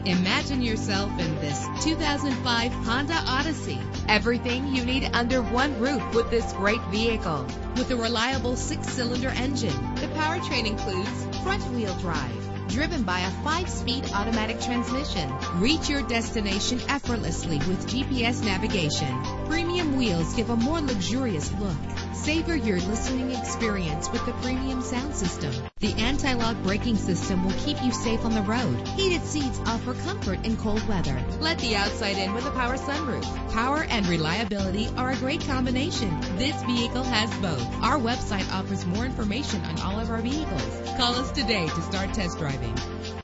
Imagine yourself in this 2005 Honda Odyssey. Everything you need under one roof with this great vehicle. With a reliable 6-cylinder engine, the powertrain includes front-wheel drive, driven by a 5-speed automatic transmission. Reach your destination effortlessly with GPS navigation. Premium wheels give a more luxurious look. Savor your listening experience with the premium sound system. The anti-lock braking system will keep you safe on the road. Heated seats offer comfort in cold weather. Let the outside in with a power sunroof. Power and reliability are a great combination. This vehicle has both. Our website offers more information on all of our vehicles. Call us today to start test driving.